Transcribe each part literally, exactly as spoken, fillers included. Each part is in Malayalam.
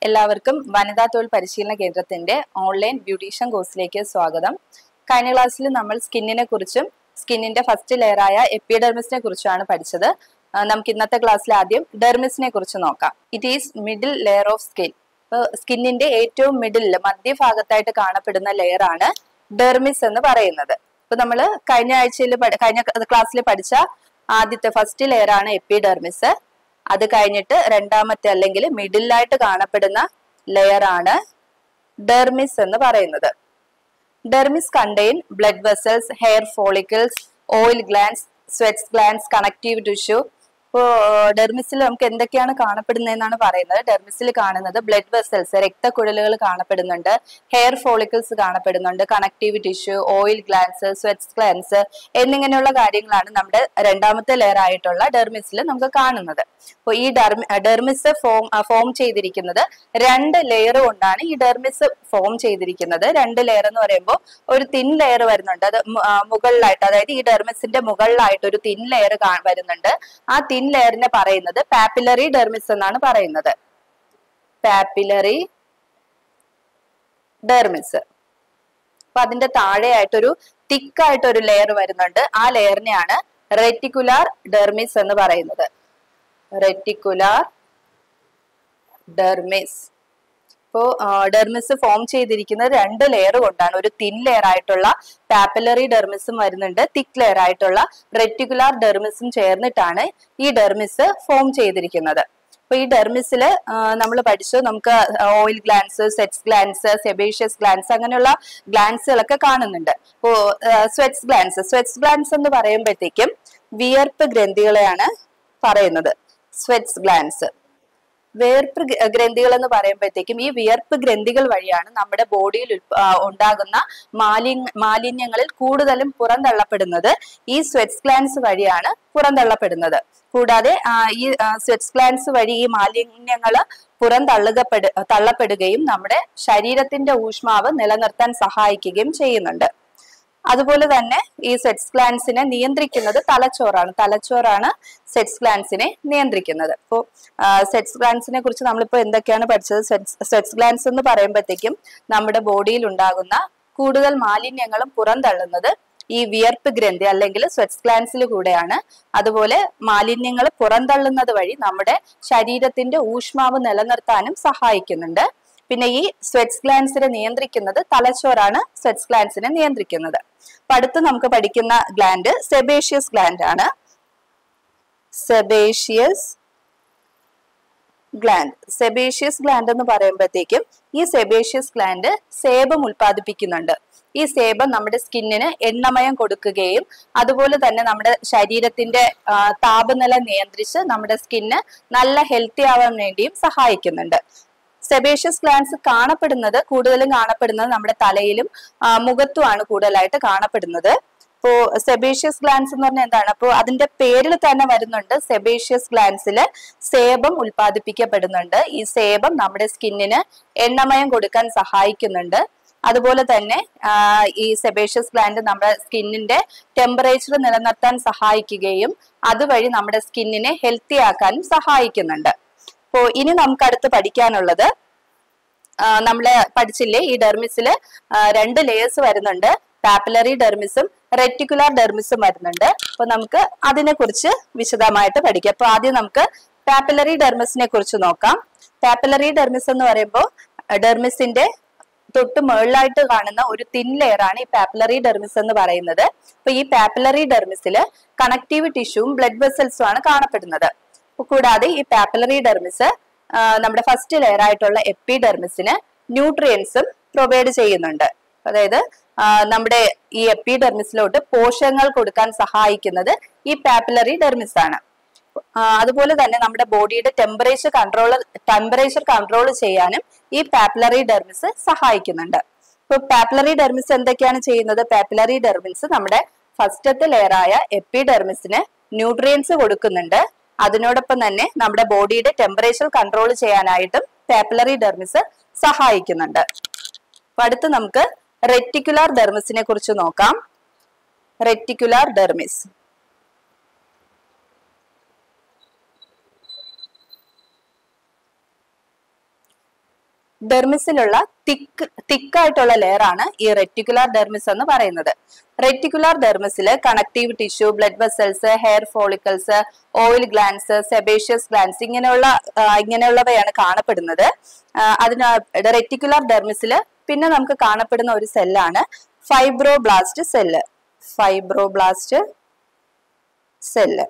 എല്ലാവർക്കും വനിതാ തൊഴിൽ പരിശീലന കേന്ദ്രത്തിന്റെ ഓൺലൈൻ ബ്യൂട്ടീഷ്യൻ കോഴ്സിലേക്ക് സ്വാഗതം. കഴിഞ്ഞ ക്ലാസ്സിൽ നമ്മൾ സ്കിന്നിനെ കുറിച്ചും സ്കിന്നിന്റെ ഫസ്റ്റ് ലെയറായ എപ്പിഡെർമിസിനെ കുറിച്ചാണ് പഠിച്ചത്. നമുക്ക് ഇന്നത്തെ ക്ലാസ്സിൽ ആദ്യം ഡെർമിസിനെ കുറിച്ച് നോക്കാം. It is middle layer of skin. സ്കിന്നിന്റെ ഏറ്റവും മിഡിൽ മധ്യഭാഗത്തായിട്ട് കാണപ്പെടുന്ന ലെയർ ആണ് ഡെർമിസ് എന്ന് പറയുന്നത്. ഇപ്പൊ നമ്മൾ കഴിഞ്ഞ ആഴ്ചയിൽ കഴിഞ്ഞ ക്ലാസ്സിൽ പഠിച്ച ആദ്യത്തെ ഫസ്റ്റ് ലെയർ ആണ് എപ്പിഡെർമിസ്. അത് കഴിഞ്ഞിട്ട് രണ്ടാമത്തെ അല്ലെങ്കിൽ മിഡിലായിട്ട് കാണപ്പെടുന്ന ലെയർ ആണ് ഡെർമിസ് എന്ന് പറയുന്നത്. Dermis contain blood vessels, hair follicles, oil glands, sweat glands, connective tissue. ഇപ്പോ ഡെർമിസിൽ നമുക്ക് എന്തൊക്കെയാണ് കാണപ്പെടുന്നതെന്നാണ് പറയുന്നത്. ഡെർമിസിൽ കാണുന്നത് ബ്ലഡ് വെസൽസ്, രക്തക്കുഴലുകൾ കാണപ്പെടുന്നുണ്ട്, ഹെയർ ഫോളിക്കിൾസ് കാണപ്പെടുന്നുണ്ട്, connective tissue, oil glands, sweat glands എന്നിങ്ങനെയുള്ള കാര്യങ്ങളാണ് നമ്മുടെ രണ്ടാമത്തെ ലെയർ ആയിട്ടുള്ള ഡെർമിസിൽ നമുക്ക് കാണുന്നത്. അപ്പോൾ ഈ ഡെർമി ഡെർമിസ് ഫോം ഫോം ചെയ്തിരിക്കുന്നത് രണ്ട് ലെയർ കൊണ്ടാണ്. ഈ ഡെർമിസ് ഫോം ചെയ്തിരിക്കുന്നത് രണ്ട് ലെയർ എന്ന് പറയുമ്പോൾ ഒരു തിൻ ലെയർ വരുന്നുണ്ട്. അത് മുകളിലായിട്ട്, അതായത് ഈ ഡെർമിസിന്റെ മുകളിലായിട്ട് ഒരു തിൻ ലെയർ വരുന്നുണ്ട്. ആ തിൻ ലെയറിനെ പറയുന്നത് പാപ്പിലറി ഡെർമിസ് എന്നാണ് പറയുന്നത്. Papillary dermis. അപ്പൊ അതിന്റെ താഴെയായിട്ടൊരു തിക്കായിട്ടൊരു ലെയർ വരുന്നുണ്ട്. ആ ലെയറിനെയാണ് റെറ്റിക്കുലാർ ഡെർമിസ് എന്ന് പറയുന്നത്. Reticular dermis. ഇപ്പോ ഡെർമിസ് ഫോം ചെയ്തിരിക്കുന്നത് രണ്ട് ലെയർ കൊണ്ടാണ്. ഒരു തിൻ ലെയർ ആയിട്ടുള്ള പാപ്പിലറി ഡെർമിസും വരുന്നുണ്ട്, തിക്ക് ലെയർ ആയിട്ടുള്ള റെറ്റിക്കുലാർ ഡെർമിസും ചേർന്നിട്ടാണ് ഈ ഡെർമിസ് ഫോം ചെയ്തിരിക്കുന്നത്. അപ്പൊ ഈ ഡെർമിസില് നമ്മൾ പഠിച്ചു, നമുക്ക് oil glands, sweat glands, sebaceous glands അങ്ങനെയുള്ള ഗ്ലാൻസുകളൊക്കെ കാണുന്നുണ്ട്. ഇപ്പോ സ്വെറ്റ്സ് ഗ്ലാൻസ് സ്വെറ്റ്സ് ഗ്ലാൻസ് എന്ന് പറയുമ്പോഴത്തേക്കും വിയർപ്പ് ഗ്രന്ഥികളെയാണ് പറയുന്നത്. സ്വെറ്റ്സ് ഗ്ലാൻസ് വിയർപ്പ് ഗ്രന്ഥികൾ എന്ന് പറയുമ്പോഴത്തേക്കും ഈ വിയർപ്പ് ഗ്രന്ഥികൾ വഴിയാണ് നമ്മുടെ ബോഡിയിൽ ഉണ്ടാകുന്ന മാലിന്യ മാലിന്യങ്ങളിൽ കൂടുതലും പുറന്തള്ളപ്പെടുന്നത് ഈ സ്വെറ്റ്സ് ഗ്ലാൻസ് വഴിയാണ് പുറന്തള്ളപ്പെടുന്നത്. കൂടാതെ ഈ സ്വെറ്റ്സ് ഗ്ലാൻസ് വഴി ഈ മാലിന്യങ്ങൾ പുറന്തള്ളുകപ്പെടു തള്ളപ്പെടുകയും നമ്മുടെ ശരീരത്തിന്റെ ഊഷ്മാവ് നിലനിർത്താൻ സഹായിക്കുകയും ചെയ്യുന്നുണ്ട്. അതുപോലെ തന്നെ ഈ സെറ്റ്സ് ഗ്ലാൻസിനെ നിയന്ത്രിക്കുന്നത് തലച്ചോറാണ്. തലച്ചോറാണ് സെറ്റ്സ് ഗ്ലാൻസിനെ നിയന്ത്രിക്കുന്നത്. അപ്പോൾ സെറ്റ്സ് ഗ്ലാൻസിനെ കുറിച്ച് നമ്മളിപ്പോൾ എന്തൊക്കെയാണ് പഠിച്ചത്? സെറ്റ്സ് ഗ്ലാൻസ് എന്ന് പറയുമ്പോഴത്തേക്കും നമ്മുടെ ബോഡിയിൽ ഉണ്ടാകുന്ന കൂടുതൽ മാലിന്യങ്ങളും പുറന്തള്ളുന്നത് ഈ വിയർപ്പ് ഗ്രന്ഥി അല്ലെങ്കിൽ സ്വെറ്റ്സ് ഗ്ലാൻസിൽ കൂടെയാണ്. അതുപോലെ മാലിന്യങ്ങൾ പുറന്തള്ളുന്നത് വഴി നമ്മുടെ ശരീരത്തിന്റെ ഊഷ്മാവ് നിലനിർത്താനും സഹായിക്കുന്നുണ്ട്. പിന്നെ ഈ സ്വെറ്റ്സ് ഗ്ലാൻസിനെ നിയന്ത്രിക്കുന്നത് തലച്ചോറാണ്. സ്വെറ്റ്സ് ഗ്ലാൻസിനെ നിയന്ത്രിക്കുന്നത്. അപ്പൊ അടുത്ത് നമുക്ക് പഠിക്കുന്ന ഗ്ലാൻഡ് സെബേഷ്യസ് ഗ്ലാൻഡ് ആണ്. Sebaceous gland. സെബേഷ്യസ് ഗ്ലാൻഡ് എന്ന് പറയുമ്പോഴത്തേക്കും ഈ സെബേഷ്യസ് ഗ്ലാൻഡ് സേബം ഉൽപ്പാദിപ്പിക്കുന്നുണ്ട്. ഈ സേബം നമ്മുടെ സ്കിന്നിന് എണ്ണമയം കൊടുക്കുകയും അതുപോലെ തന്നെ നമ്മുടെ ശരീരത്തിന്റെ താപനില നിയന്ത്രിച്ച് നമ്മുടെ സ്കിന്ന് നല്ല ഹെൽത്തി ആവാൻ വേണ്ടിയും സഹായിക്കുന്നുണ്ട്. സെബേഷ്യസ് ഗ്ലാൻസ് കാണപ്പെടുന്നത് കൂടുതലും കാണപ്പെടുന്നത് നമ്മുടെ തലയിലും മുഖത്തുമാണ് കൂടുതലായിട്ട് കാണപ്പെടുന്നത്. ഇപ്പോ സെബേഷ്യസ് ഗ്ലാൻസ് എന്ന് പറഞ്ഞാൽ എന്താണ്? അപ്പോൾ അതിന്റെ പേരിൽ തന്നെ വരുന്നുണ്ട്, സെബേഷ്യസ് ഗ്ലാൻസില് സേബം ഉൽപ്പാദിപ്പിക്കപ്പെടുന്നുണ്ട്. ഈ സേബം നമ്മുടെ സ്കിന്നിന് എണ്ണമയം കൊടുക്കാൻ സഹായിക്കുന്നുണ്ട്. അതുപോലെ തന്നെ ഈ സെബേഷ്യസ് ഗ്ലാൻഡ് നമ്മുടെ സ്കിന്നിന്റെ ടെമ്പറേച്ചർ നിലനിർത്താൻ സഹായിക്കുകയും അതുവഴി നമ്മുടെ സ്കിന്നിനെ ഹെൽത്തി ആക്കാനും സഹായിക്കുന്നുണ്ട്. അപ്പോ ഇനി നമുക്ക് അടുത്ത് പഠിക്കാനുള്ളത്, നമ്മള് പഠിച്ചില്ലേ ഈ ഡെർമിസില് രണ്ട് ലെയേഴ്സ് വരുന്നുണ്ട്. പാപ്പിലറി ഡെർമിസും റെറ്റിക്കുലാർ ഡെർമിസും വരുന്നുണ്ട്. അപ്പൊ നമുക്ക് അതിനെ കുറിച്ച് വിശദമായിട്ട് പഠിക്കാം. അപ്പൊ ആദ്യം നമുക്ക് പാപ്പിലറി ഡെർമിസിനെ കുറിച്ച് നോക്കാം. പാപ്പിലറി ഡെർമിസ് എന്ന് പറയുമ്പോൾ ഡെർമിസിന്റെ തൊട്ട് മുകളിലായിട്ട് കാണുന്ന ഒരു തിൻ ലെയർ ആണ് ഈ പാപ്പിലറി ഡെർമിസ് എന്ന് പറയുന്നത്. അപ്പൊ ഈ പാപ്പിലറി ഡെർമിസില് കണക്റ്റീവ് ടിഷ്യൂവും ബ്ലഡ് വെസൽസും ആണ് കാണപ്പെടുന്നത്. കൂടാതെ ഈ പാപ്പിലറി ഡെർമിസ് നമ്മുടെ ഫസ്റ്റ് ലെയർ ആയിട്ടുള്ള എപ്പിഡെർമിസിന് ന്യൂട്രിയൻസും പ്രൊവൈഡ് ചെയ്യുന്നുണ്ട്. അതായത് നമ്മുടെ ഈ എപ്പിഡെർമിസിലോട്ട് പോഷകങ്ങൾ കൊടുക്കാൻ സഹായിക്കുന്നത് ഈ പാപ്പിലറി ഡെർമിസ് ആണ്. അതുപോലെ തന്നെ നമ്മുടെ ബോഡിയുടെ ടെമ്പറേച്ചർ കൺട്രോൾ ടെമ്പറേച്ചർ കൺട്രോൾ ചെയ്യാനും ഈ പാപ്പിലറി ഡെർമിസ് സഹായിക്കുന്നുണ്ട്. ഇപ്പൊ പാപ്പിലറി ഡെർമിസ് എന്തൊക്കെയാണ് ചെയ്യുന്നത്? പാപ്പിലറി ഡെർമിസ് നമ്മുടെ ഫസ്റ്റത്തെ ലെയറായ എപ്പിഡെർമിസിന് ന്യൂട്രിയൻസ് കൊടുക്കുന്നുണ്ട്. അതിനോടൊപ്പം തന്നെ നമ്മുടെ ബോഡിയുടെ ടെമ്പറേച്ചർ കൺട്രോൾ ചെയ്യാനായിട്ടും പാപ്പിലറി ഡെർമിസ് സഹായിക്കുന്നുണ്ട്. അപ്പൊ അടുത്ത് നമുക്ക് റെറ്റിക്കുലാർ ഡെർമിസിനെ കുറിച്ച് നോക്കാം. Reticular dermis. ഡെർമിസിലുള്ള തിക്ക് തിക്കായിട്ടുള്ള ലെയർ ആണ് ഈ റെറ്റിക്കുലാർ ഡെർമിസ് എന്ന് പറയുന്നത്. റെറ്റിക്കുലാർ ഡെർമിസിൽ connective tissue, blood vessels, hair follicles, oil glands, sebaceous glands ഇങ്ങനെയുള്ള ഇങ്ങനെയുള്ളവയാണ് കാണപ്പെടുന്നത്. അതിന് റെറ്റിക്കുലാർ ഡെർമിസിൽ പിന്നെ നമുക്ക് കാണപ്പെടുന്ന ഒരു സെല്ലാണ് ഫൈബ്രോബ്ലാസ്റ്റ് സെല്ല്. ഫൈബ്രോബ്ലാസ്റ്റ് സെല്ല്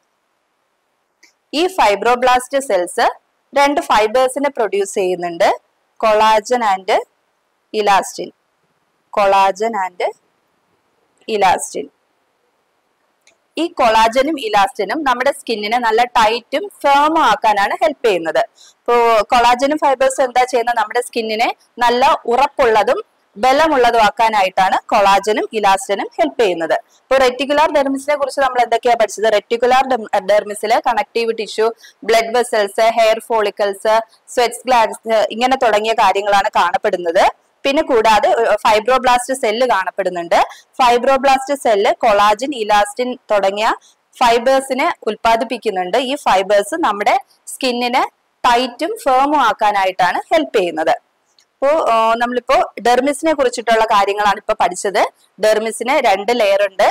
ഈ ഫൈബ്രോബ്ലാസ്റ്റ് സെൽസ് രണ്ട് ഫൈബേഴ്സിനെ പ്രൊഡ്യൂസ് ചെയ്യുന്നുണ്ട്, collagen and elastin. Collagen and elastin ഈ കൊളാജനും ഇലാസ്റ്റിനും നമ്മുടെ സ്കിന്നിനെ നല്ല ടൈറ്റും ഫേമും ആക്കാനാണ് ഹെൽപ്പ് ചെയ്യുന്നത്. ഇപ്പോ കൊളാജനും ഫൈബേഴ്സും എന്താ ചെയ്യുന്നത്, നമ്മുടെ സ്കിന്നിനെ നല്ല ഉറപ്പുള്ളതും ബലമുള്ളതും ആക്കാനായിട്ടാണ് കൊളാജനും ഇലാസ്റ്റിനും ഹെൽപ്പ് ചെയ്യുന്നത്. ഇപ്പോൾ റെറ്റിക്കുലാർ ഡെർമിസിനെ കുറിച്ച് നമ്മൾ എന്തൊക്കെയാ പഠിച്ചത്? റെറ്റിക്കുലാർ ഡെർമിസില് connective tissue, blood vessels, hair follicles, sweat glands ഇങ്ങനെ തുടങ്ങിയ കാര്യങ്ങളാണ് കാണപ്പെടുന്നത്. പിന്നെ കൂടാതെ ഫൈബ്രോബ്ലാസ്റ്റ് സെല്ല് കാണപ്പെടുന്നുണ്ട്. ഫൈബ്രോബ്ലാസ്റ്റ് സെല്ല് കൊളാജിൻ, ഇലാസ്റ്റിൻ തുടങ്ങിയ ഫൈബേഴ്സിനെ ഉൽപ്പാദിപ്പിക്കുന്നുണ്ട്. ഈ ഫൈബേഴ്സ് നമ്മുടെ സ്കിന്നിനെ ടൈറ്റും ഫേമും ആക്കാനായിട്ടാണ് ഹെൽപ്പ് ചെയ്യുന്നത്. ഇപ്പോ നമ്മളിപ്പോ ഡെർമിസിനെ കുറിച്ചിട്ടുള്ള കാര്യങ്ങളാണ് ഇപ്പൊ പഠിച്ചത്. ഡെർമിസിന് രണ്ട് ലെയർ ഉണ്ട്.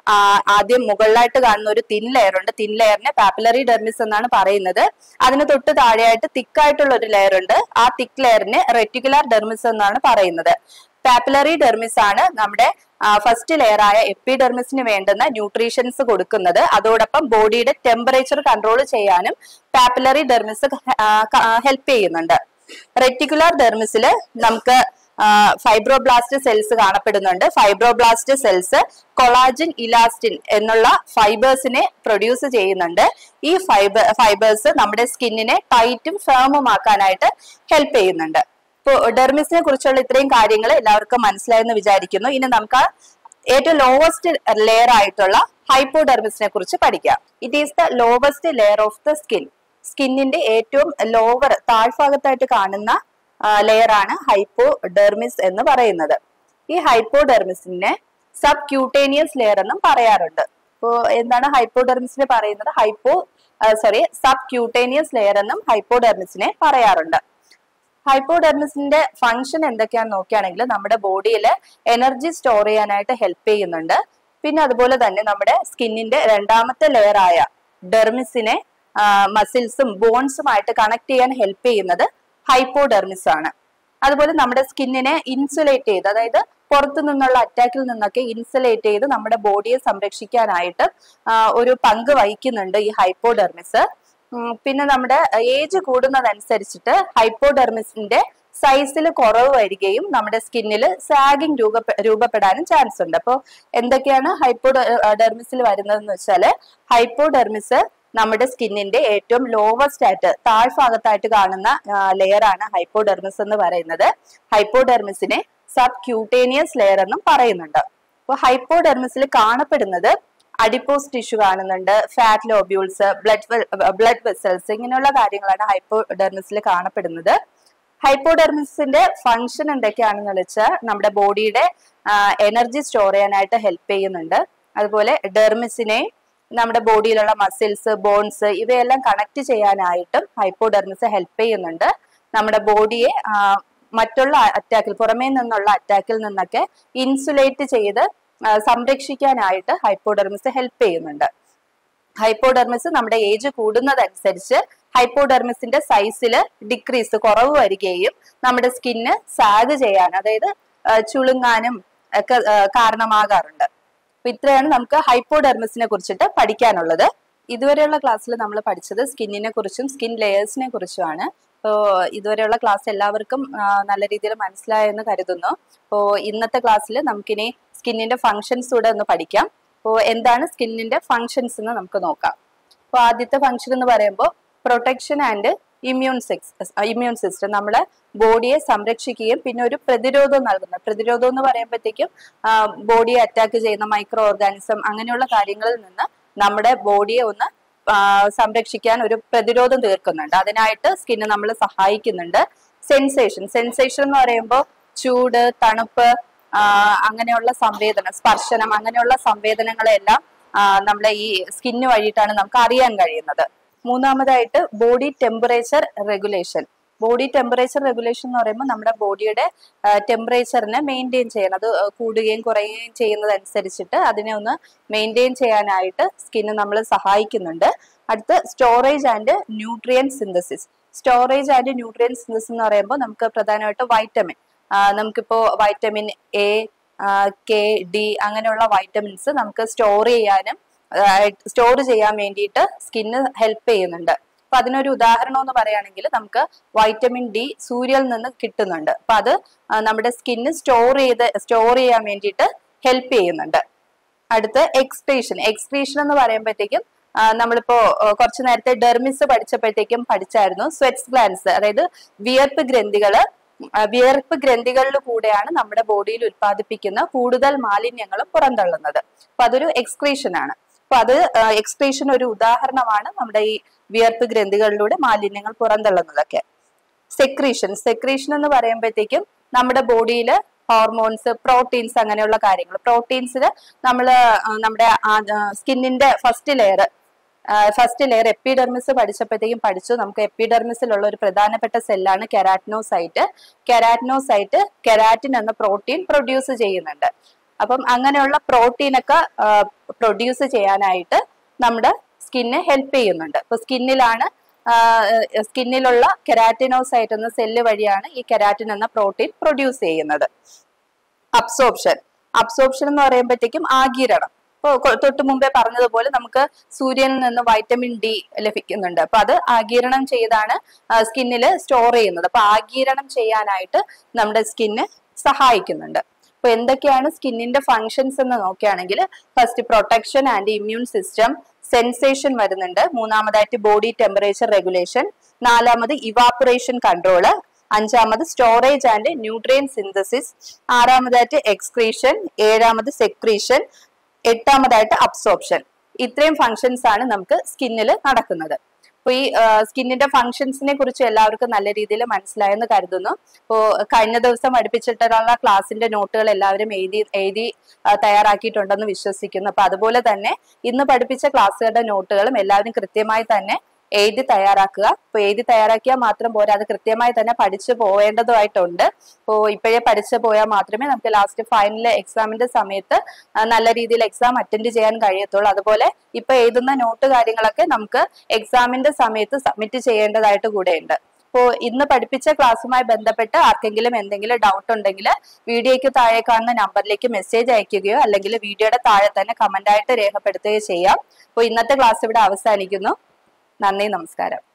ആദ്യം മുകളിലായിട്ട് കാണുന്ന ഒരു തിൻ ലെയർ ഉണ്ട്. തിൻ ലെയറിനെ പാപ്പിലറി ഡെർമിസ് എന്നാണ് പറയുന്നത്. അതിന് തൊട്ട് താഴെയായിട്ട് തിക്കായിട്ടുള്ള ഒരു ലെയർ ഉണ്ട്. ആ തിക്ക് ലെയറിനെ റെറ്റിക്കുലാർ ഡെർമിസ് എന്നാണ് പറയുന്നത്. പാപ്പിലറി ഡെർമിസ് ആണ് നമ്മുടെ ഫസ്റ്റ് ലെയർ ആയ എപ്പിഡെർമിസിന് വേണ്ടുന്ന ന്യൂട്രീഷൻസ് കൊടുക്കുന്നത്. അതോടൊപ്പം ബോഡിയുടെ ടെമ്പറേച്ചർ കൺട്രോൾ ചെയ്യാനും പാപ്പിലറി ഡെർമിസ് ഹെൽപ്പ് ചെയ്യുന്നുണ്ട്. റെറ്റിക്കുലാർ ഡെർമിസില് നമുക്ക് ഫൈബ്രോബ്ലാസ്റ്റ് സെൽസ് കാണപ്പെടുന്നുണ്ട്. ഫൈബ്രോബ്ലാസ്റ്റ് സെൽസ് കൊളാജിൻ, ഇലാസ്റ്റിൻ എന്നുള്ള ഫൈബേഴ്സിനെ പ്രൊഡ്യൂസ് ചെയ്യുന്നുണ്ട്. ഈ ഫൈബർ ഫൈബേഴ്സ് നമ്മുടെ സ്കിന്നിനെ ടൈറ്റും ഫേമും ആക്കാനായിട്ട് ഹെൽപ്പ് ചെയ്യുന്നുണ്ട്. ഇപ്പോൾ ഡെർമിസിനെ കുറിച്ചുള്ള ഇത്രയും കാര്യങ്ങൾ എല്ലാവർക്കും മനസ്സിലായെന്ന് വിചാരിക്കുന്നു. ഇനി നമുക്ക് ഏറ്റവും ലോവസ്റ്റ് ലെയർ ആയിട്ടുള്ള ഹൈപ്പോഡെർമിസിനെ കുറിച്ച് പഠിക്കാം. It is the lowest layer of the skin. സ്കിന്നിന്റെ ഏറ്റവും ലോവർ താഴ്ഭാഗത്തായിട്ട് കാണുന്ന ലെയർ ആണ് ഹൈപ്പോഡെർമിസ് എന്ന് പറയുന്നത്. ഈ ഹൈപ്പോഡെർമിസിനെ സബ് ക്യൂട്ടേനിയസ് ലെയർ എന്നും പറയാറുണ്ട്. ഇപ്പോ എന്താണ് ഹൈപ്പോഡെർമിസിനെ പറയുന്നത്? Hypo sorry subcutaneous layer എന്നും ഹൈപ്പോഡെർമിസിനെ പറയാറുണ്ട്. ഹൈപ്പോഡെർമിസിന്റെ ഫംഗ്ഷൻ എന്തൊക്കെയാണെന്ന് നോക്കുകയാണെങ്കിൽ നമ്മുടെ ബോഡിയിൽ എനർജി സ്റ്റോർ ചെയ്യാനായിട്ട് ഹെൽപ്പ് ചെയ്യുന്നുണ്ട്. പിന്നെ അതുപോലെ തന്നെ നമ്മുടെ സ്കിന്നിന്റെ രണ്ടാമത്തെ ലെയർ ആയ ഡെർമിസിനെ മസിൽസും ബോൺസുമായിട്ട് കണക്ട് ചെയ്യാൻ ഹെൽപ്പ് ചെയ്യുന്നത് ഹൈപ്പോഡെർമിസ് ആണ്. അതുപോലെ നമ്മുടെ സ്കിന്നിനെ ഇൻസുലേറ്റ് ചെയ്ത്, അതായത് പുറത്തു നിന്നുള്ള അറ്റാക്കിൽ നിന്നൊക്കെ ഇൻസുലേറ്റ് ചെയ്ത് നമ്മുടെ ബോഡിയെ സംരക്ഷിക്കാനായിട്ട് ഒരു പങ്ക് വഹിക്കുന്നുണ്ട് ഈ ഹൈപ്പോഡെർമിസ്. പിന്നെ നമ്മുടെ ഏജ് കൂടുന്നതനുസരിച്ചിട്ട് ഹൈപ്പോഡെർമിസിന്റെ സൈസിൽ കുറവ് വരികയും നമ്മുടെ സ്കിന്നിൽ സാഗിങ് രൂപ രൂപപ്പെടാനും ചാൻസ് ഉണ്ട്. അപ്പോൾ എന്തൊക്കെയാണ് ഹൈപ്പോഡെർമിസിൽ വരുന്നതെന്ന് വെച്ചാല്, ഹൈപ്പോഡെർമിസ് നമ്മുടെ സ്കിന്നിന്റെ ഏറ്റവും ലോവസ്റ്റ് ആയിട്ട് താഴ്ഭാഗത്തായിട്ട് കാണുന്ന ലെയർ ആണ് ഹൈപ്പോഡെർമിസ് എന്ന് പറയുന്നത്. ഹൈപ്പോഡെർമിസിനെ സബ് ക്യൂട്ടേനിയസ് ലെയർ എന്നും പറയുന്നുണ്ട്. അപ്പോൾ ഹൈപ്പോഡെർമിസിൽ കാണപ്പെടുന്നത് അഡിപ്പോസ് ടിഷ്യൂ കാണുന്നുണ്ട്, fat lobules, blood blood vessels ഇങ്ങനെയുള്ള കാര്യങ്ങളാണ് ഹൈപ്പോഡെർമിസിൽ കാണപ്പെടുന്നത്. ഹൈപ്പോഡെർമിസിന്റെ ഫംഗ്ഷൻ എന്തൊക്കെയാണെന്ന് വെച്ചാൽ നമ്മുടെ ബോഡിയുടെ എനർജി സ്റ്റോർ ചെയ്യാനായിട്ട് ഹെൽപ്പ് ചെയ്യുന്നുണ്ട്. അതുപോലെ ഡെർമിസിനെ നമ്മുടെ ബോഡിയിലുള്ള മസിൽസ്, ബോൺസ് ഇവയെല്ലാം കണക്ട് ചെയ്യാനായിട്ടും ഹൈപ്പോഡെർമിസ് ഹെൽപ്പ് ചെയ്യുന്നുണ്ട്. നമ്മുടെ ബോഡിയെ മറ്റുള്ള അറ്റാക്കിൽ, പുറമേ നിന്നുള്ള അറ്റാക്കിൽ നിന്നൊക്കെ ഇൻസുലേറ്റ് ചെയ്ത് സംരക്ഷിക്കാനായിട്ട് ഹൈപ്പോഡെർമിസ് ഹെൽപ്പ് ചെയ്യുന്നുണ്ട്. ഹൈപ്പോഡെർമിസ് നമ്മുടെ ഏജ് കൂടുന്നതനുസരിച്ച് ഹൈപ്പോഡെർമിസിന്റെ സൈസില് ഡിക്രീസ് കുറവ് വരികയും നമ്മുടെ സ്കിന്ന് സാഗ് ചെയ്യാൻ, അതായത് ചുളുങ്ങാനും ഒക്കെ കാരണമാകാറുണ്ട്. അപ്പൊ ഇത്രയാണ് നമുക്ക് ഹൈപ്പോഡെർമിസിനെ കുറിച്ചിട്ട് പഠിക്കാനുള്ളത്. ഇതുവരെയുള്ള ക്ലാസ്സിൽ നമ്മൾ പഠിച്ചത് സ്കിന്നിനെ കുറിച്ചും സ്കിൻ ലെയേഴ്സിനെ കുറിച്ചുമാണ്. അപ്പോൾ ഇതുവരെയുള്ള ക്ലാസ് എല്ലാവർക്കും നല്ല രീതിയിൽ മനസ്സിലായെന്ന് കരുതുന്നു. അപ്പോൾ ഇന്നത്തെ ക്ലാസ്സിൽ നമുക്കിനി സ്കിന്നിന്റെ ഫങ്ഷൻസ് കൂടെ ഒന്ന് പഠിക്കാം. അപ്പോൾ എന്താണ് സ്കിന്നിന്റെ ഫങ്ഷൻസ് എന്ന് നമുക്ക് നോക്കാം. അപ്പോൾ ആദ്യത്തെ ഫങ്ഷൻ എന്ന് പറയുമ്പോൾ protection and immune six immune system നമ്മളെ ബോഡിയെ സംരക്ഷിക്കുകയും പിന്നെ ഒരു പ്രതിരോധം നൽകുന്ന, പ്രതിരോധം എന്ന് പറയുമ്പോഴത്തേക്കും ബോഡിയെ അറ്റാക്ക് ചെയ്യുന്ന മൈക്രോ ഓർഗാനിസം അങ്ങനെയുള്ള കാര്യങ്ങളിൽ നിന്ന് നമ്മുടെ ബോഡിയെ ഒന്ന് സംരക്ഷിക്കാൻ ഒരു പ്രതിരോധം തീർക്കുന്നുണ്ട്. അതിനായിട്ട് സ്കിന്ന് നമ്മളെ സഹായിക്കുന്നുണ്ട്. സെൻസേഷൻ സെൻസേഷൻ എന്ന് പറയുമ്പോൾ ചൂട്, തണുപ്പ് അങ്ങനെയുള്ള സംവേദനം, സ്പർശനം അങ്ങനെയുള്ള സംവേദനങ്ങളെല്ലാം നമ്മളെ ഈ സ്കിന്ന് വഴിയിട്ടാണ് നമുക്ക് അറിയാൻ കഴിയുന്നത്. മൂന്നാമതായിട്ട് body temperature regulation. Body temperature regulation എന്ന് പറയുമ്പോൾ നമ്മുടെ ബോഡിയുടെ ടെമ്പറേച്ചറിനെ മെയിൻറ്റെയിൻ ചെയ്യണം. അത് കൂടുകയും കുറയുകയും ചെയ്യുന്നതനുസരിച്ചിട്ട് അതിനെ ഒന്ന് മെയിൻറ്റെയിൻ ചെയ്യാനായിട്ട് സ്കിന്ന് നമ്മൾ സഹായിക്കുന്നുണ്ട്. അടുത്ത് storage and nutrient synthesis. Storage and nutrient synthesis എന്ന് പറയുമ്പോൾ നമുക്ക് പ്രധാനമായിട്ട് വൈറ്റമിൻ, നമുക്കിപ്പോ വൈറ്റമിൻ എ, കെ, ഡി അങ്ങനെയുള്ള വൈറ്റമിൻസ് നമുക്ക് സ്റ്റോർ ചെയ്യാനും സ്റ്റോർ ചെയ്യാൻ വേണ്ടിയിട്ട് സ്കിന്ന് ഹെൽപ്പ് ചെയ്യുന്നുണ്ട്. അപ്പൊ അതിനൊരു ഉദാഹരണം എന്ന് പറയുകയാണെങ്കിൽ നമുക്ക് വൈറ്റമിൻ ഡി സൂര്യനിൽ നിന്ന് കിട്ടുന്നുണ്ട്. അപ്പൊ അത് നമ്മുടെ സ്കിന്ന് സ്റ്റോർ ചെയ്ത് സ്റ്റോർ ചെയ്യാൻ വേണ്ടിയിട്ട് ഹെൽപ്പ് ചെയ്യുന്നുണ്ട്. അടുത്ത് എക്സ്ക്രീഷൻ. എക്സ്ക്രീഷൻ എന്ന് പറയുമ്പോഴത്തേക്കും നമ്മളിപ്പോ കുറച്ചു നേരത്തെ ഡെർമിസ് പഠിച്ചപ്പോഴത്തേക്കും പഠിച്ചായിരുന്നു സ്വെറ്റ്സ് ഗ്ലാൻസ്, അതായത് വിയർപ്പ് ഗ്രന്ഥികള് വിയർപ്പ് ഗ്രന്ഥികളിൽ കൂടെയാണ് നമ്മുടെ ബോഡിയിൽ ഉത്പാദിപ്പിക്കുന്ന കൂടുതൽ മാലിന്യങ്ങളും പുറന്തള്ളുന്നത്. അപ്പൊ അതൊരു എക്സ്ക്രീഷൻ ആണ്. അപ്പൊ അത് എക്സ്ക്രീഷൻ ഒരു ഉദാഹരണമാണ് നമ്മുടെ ഈ വിയർപ്പ് ഗ്രന്ഥികളിലൂടെ മാലിന്യങ്ങൾ പുറന്തള്ളുന്നതൊക്കെ. സെക്രീഷൻ. സെക്രീഷൻ എന്ന് പറയുമ്പോഴത്തേക്കും നമ്മുടെ ബോഡിയിൽ ഹോർമോൺസ്, പ്രോട്ടീൻസ് അങ്ങനെയുള്ള കാര്യങ്ങൾ. പ്രോട്ടീൻസിന് നമ്മൾ നമ്മുടെ സ്കിന്നിന്റെ first layer first layer epidermis പഠിച്ചപ്പോഴത്തേക്കും പഠിച്ചു. നമുക്ക് എപ്പിഡെർമിസിലുള്ള ഒരു പ്രധാനപ്പെട്ട സെല്ലാണ് കെരാറ്റിനോസൈറ്റ്. കെരാറ്റിനോസൈറ്റ് കെരാറ്റിൻ എന്ന പ്രോട്ടീൻ പ്രൊഡ്യൂസ് ചെയ്യുന്നുണ്ട്. അപ്പം അങ്ങനെയുള്ള പ്രോട്ടീനൊക്കെ പ്രൊഡ്യൂസ് ചെയ്യാനായിട്ട് നമ്മുടെ സ്കിന്നെ ഹെൽപ്പ് ചെയ്യുന്നുണ്ട്. അപ്പൊ സ്കിന്നിലാണ് സ്കിന്നിലുള്ള കെരാറ്റിനോസൈറ്റ് എന്ന സെല്ല് വഴിയാണ് ഈ കെരാറ്റിൻ എന്ന പ്രോട്ടീൻ പ്രൊഡ്യൂസ് ചെയ്യുന്നത്. അബ്സോർപ്ഷൻ. അബ്സോർപ്ഷൻ എന്ന് പറയുമ്പോഴത്തേക്കും ആഗിരണം. ഇപ്പൊ തൊട്ട് മുമ്പേ പറഞ്ഞതുപോലെ നമുക്ക് സൂര്യനിൽ നിന്ന് വൈറ്റമിൻ ഡി ലഭിക്കുന്നുണ്ട്. അപ്പൊ അത് ആഗിരണം ചെയ്താണ് സ്കിന്നിൽ സ്റ്റോർ ചെയ്യുന്നത്. അപ്പൊ ആഗിരണം ചെയ്യാനായിട്ട് നമ്മുടെ സ്കിന്ന് സഹായിക്കുന്നുണ്ട്. അപ്പൊ എന്തൊക്കെയാണ് സ്കിന്നിന്റെ ഫങ്ഷൻസ് എന്ന് നോക്കുകയാണെങ്കിൽ first protection and immune system, sensation വരുന്നുണ്ട്. മൂന്നാമതായിട്ട് ബോഡി ടെമ്പറേച്ചർ റെഗുലേഷൻ, നാലാമത് ഇവാപ്പറേഷൻ കൺട്രോള്, അഞ്ചാമത് സ്റ്റോറേജ് ആൻഡ് ന്യൂട്രിയൻ സിന്തസിസ്, ആറാമതായിട്ട് എക്സ്ക്രീഷൻ, ഏഴാമത് സെക്രീഷൻ, എട്ടാമതായിട്ട് അബ്സോർപ്ഷൻ. ഇത്രയും ഫങ്ഷൻസ് ആണ് നമുക്ക് സ്കിന്നിൽ നടക്കുന്നത്. അപ്പൊ ഈ സ്കിന്നിന്റെ ഫങ്ഷൻസിനെ കുറിച്ച് എല്ലാവർക്കും നല്ല രീതിയിൽ മനസ്സിലായെന്ന് കരുതുന്നു. ഇപ്പോ കഴിഞ്ഞ ദിവസം പഠിപ്പിച്ചിട്ടുള്ള ക്ലാസ്സിന്റെ നോട്ടുകൾ എല്ലാവരും എഴുതി എഴുതി തയ്യാറാക്കിയിട്ടുണ്ടെന്ന് വിശ്വസിക്കുന്നു. അപ്പൊ അതുപോലെ തന്നെ ഇന്ന് പഠിപ്പിച്ച ക്ലാസ്സുകളുടെ നോട്ടുകളും എല്ലാവരും കൃത്യമായി തന്നെ എഴുതി തയ്യാറാക്കുക. അപ്പൊ എഴുതി തയ്യാറാക്കിയാൽ മാത്രം പോരാ, അത് കൃത്യമായി തന്നെ പഠിച്ചു പോവേണ്ടതുമായിട്ടുണ്ട്. അപ്പോ ഇപ്പോഴേ പഠിച്ചു പോയാൽ മാത്രമേ നമുക്ക് ലാസ്റ്റ് ഫൈനൽ എക്സാമിന്റെ സമയത്ത് നല്ല രീതിയിൽ എക്സാം അറ്റൻഡ് ചെയ്യാൻ കഴിയത്തുള്ളൂ. അതുപോലെ ഇപ്പൊ എഴുതുന്ന നോട്ട് കാര്യങ്ങളൊക്കെ നമുക്ക് എക്സാമിന്റെ സമയത്ത് സബ്മിറ്റ് ചെയ്യേണ്ടതായിട്ട് കൂടെയുണ്ട്. അപ്പോൾ ഇന്ന് പഠിപ്പിച്ച ക്ലാസ്സുമായി ബന്ധപ്പെട്ട് ആർക്കെങ്കിലും എന്തെങ്കിലും ഡൗട്ട് ഉണ്ടെങ്കിൽ വീഡിയോയ്ക്ക് താഴെ കാണുന്ന നമ്പറിലേക്ക് മെസ്സേജ് അയക്കുകയോ അല്ലെങ്കിൽ വീഡിയോയുടെ താഴെ തന്നെ കമന്റ് ആയിട്ട് രേഖപ്പെടുത്തുകയോ ചെയ്യാം. അപ്പോൾ ഇന്നത്തെ ക്ലാസ് ഇവിടെ അവസാനിക്കുന്നു. നന്ദി, നമസ്കാരം.